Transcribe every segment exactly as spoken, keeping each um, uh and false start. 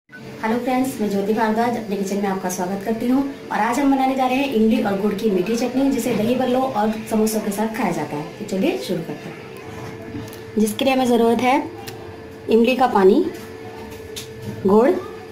Hello friends, मैं ज्योति भारद्वाज अपने kitchen में आपका स्वागत करती हूँ। और आज हम बनाने जा रहे हैं इमली और गुड़ की मीठी चटनी, जिसे दही बल्लों और समोसों के साथ खाया जाता है। तो चलिए शुरू करते हैं। जिसके लिए हमें ज़रूरत है इमली का पानी, गुड़,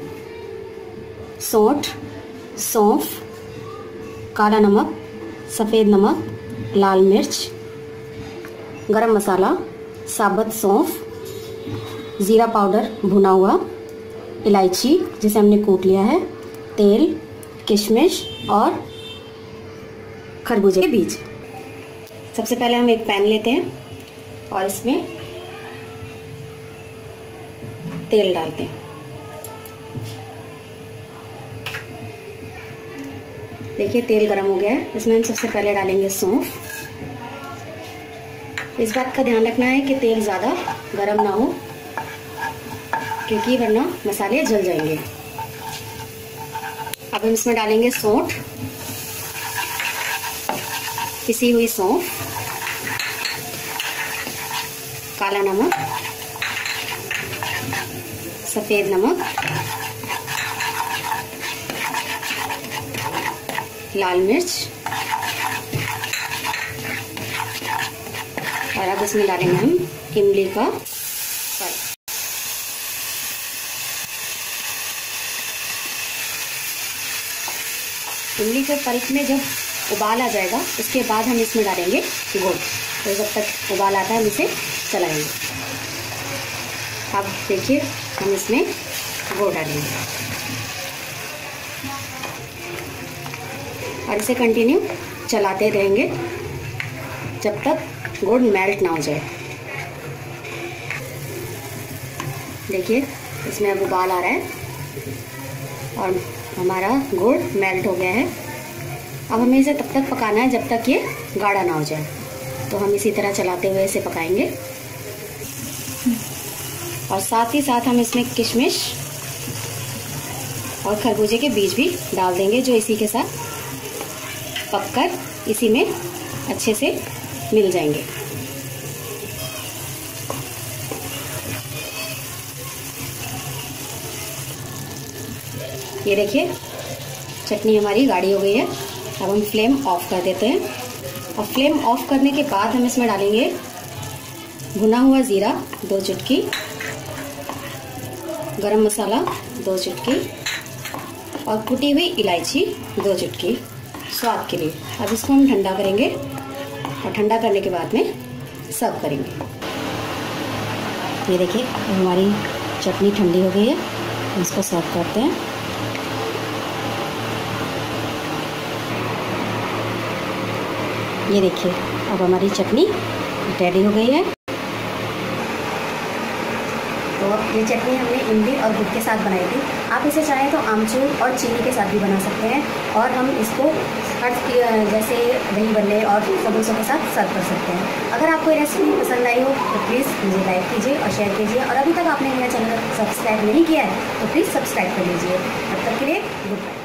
सौंठ, सौंफ, काला नमक, सफ़ेद नमक, लाल मिर्च, गरम मसाला, साबुत सौंफ, ज़ीरा पाउडर भुना हुआ, इलायची जिसे हमने कूट लिया है, तेल, किशमिश और खरबूजे के बीज। सबसे पहले हम एक पैन लेते हैं और इसमें तेल डालते हैं। देखिए तेल गरम हो गया है। इसमें हम सबसे पहले डालेंगे सौंफ। इस बात का ध्यान रखना है कि तेल ज़्यादा गरम ना हो, क्योंकि वरना मसाले जल जाएंगे। अब हम इसमें डालेंगे सौंठ, पिसी हुई सौंफ, काला नमक, सफ़ेद नमक, लाल मिर्च, और अब इसमें डालेंगे हम इमली का पल्प। इमली के पल्प में जब उबाल आ जाएगा, उसके बाद हम इसमें डालेंगे गुड़। तो जब तक उबाल आता है हम इसे चलाएंगे। अब देखिए हम इसमें गुड़ डालेंगे और इसे कंटिन्यू चलाते रहेंगे जब तक गुड़ मेल्ट ना हो जाए। देखिए इसमें अब उबाल आ रहा है और हमारा गुड़ मेल्ट हो गया है। अब हमें इसे तब तक पकाना है जब तक ये गाढ़ा ना हो जाए। तो हम इसी तरह चलाते हुए इसे पकाएंगे और साथ ही साथ हम इसमें किशमिश और खरबूजे के बीज भी डाल देंगे, जो इसी के साथ पककर इसी में अच्छे से मिल जाएंगे। ये देखिए चटनी हमारी गाढ़ी हो गई है। अब हम फ्लेम ऑफ कर देते हैं और फ्लेम ऑफ करने के बाद हम इसमें डालेंगे भुना हुआ ज़ीरा दो चुटकी, गरम मसाला दो चुटकी और कुटी हुई इलायची दो चुटकी स्वाद के लिए। अब इसको हम ठंडा करेंगे और ठंडा करने के बाद में सर्व करेंगे। ये देखिए हमारी चटनी ठंडी हो गई है, इसको सर्व करते हैं। ये देखिए अब हमारी चटनी रेडी हो गई है। तो ये चटनी हमने इमली और गुड़ के साथ बनाई थी। आप इसे चाहें तो आमचूर और चीनी के साथ भी बना सकते हैं, और हम इसको हर जैसे दही बल्ले और समोसों के साथ सर्व कर सकते हैं। अगर आपको ये रेसिपी पसंद आई हो तो प्लीज़ मुझे लाइक कीजिए और शेयर कीजिए, और अभी तक आपने मेरा चैनल सब्सक्राइब नहीं किया है तो प्लीज़ सब्सक्राइब कर लीजिए। तब तक के लिए गुड बाय।